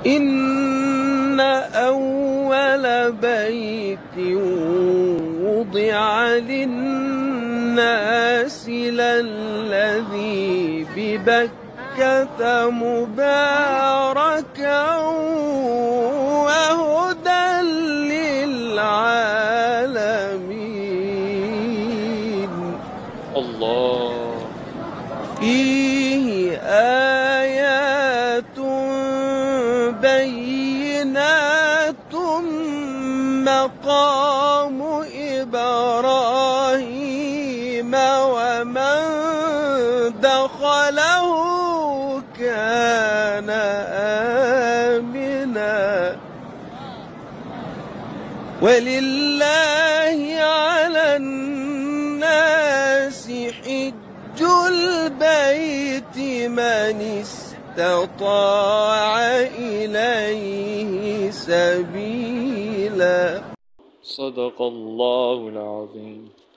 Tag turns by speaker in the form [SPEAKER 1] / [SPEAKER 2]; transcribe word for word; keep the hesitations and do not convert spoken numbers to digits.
[SPEAKER 1] إن أول بيت وضع للناس للذي ببكة مباركا وهدى للعالمين.
[SPEAKER 2] الله.
[SPEAKER 1] فيه آيات بينات مقام إبراهيم ومن دخله كان آمنا ولله على الناس حج البيت من استطاع إليه سبيلا.
[SPEAKER 2] صدق الله العظيم.